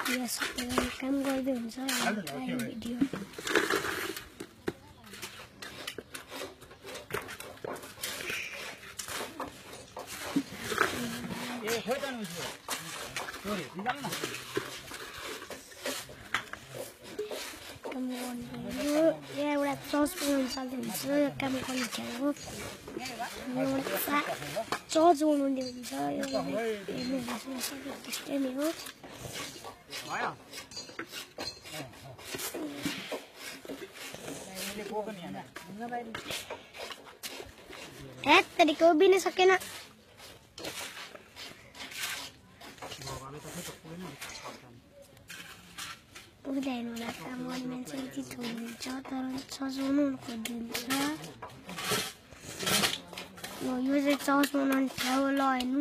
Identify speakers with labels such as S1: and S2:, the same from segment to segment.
S1: यस काम गर्दै हुन्छ भिडियो एउटा चर्च बनाउनु सक्दै हुन्छ काम गर्ने ठाउँको चर्च बनाउँदै हुन्छ त्यस्तै नै हो तरिका उभिन सकेन उभिँदैन काम गर्ने मान्छे यति छोडिदिन्छ तर सजाउनु खोजिदिन्छ यो चाहिँ चर्च बनाउने ठाउँ ल हेर्नु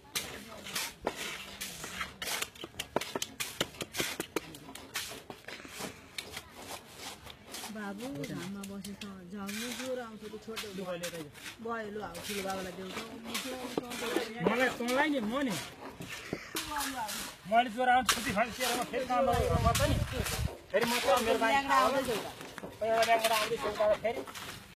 S2: बाबु घाममा बसेछ झ्याउनु जोर आउँछ त्यो छोटो भयो लु आऊ ठुलो बाबालाई देऊ
S3: मलाई तँलाई नि म नि मैले जोर आउँछ छुट्टी फाल्सिएर म फेरि काम गर्नु पर्छ नि फेरि म त मेरो गाडी आउँदैछ एउटा ब्याङ्कबाट आउँदैछु फेरि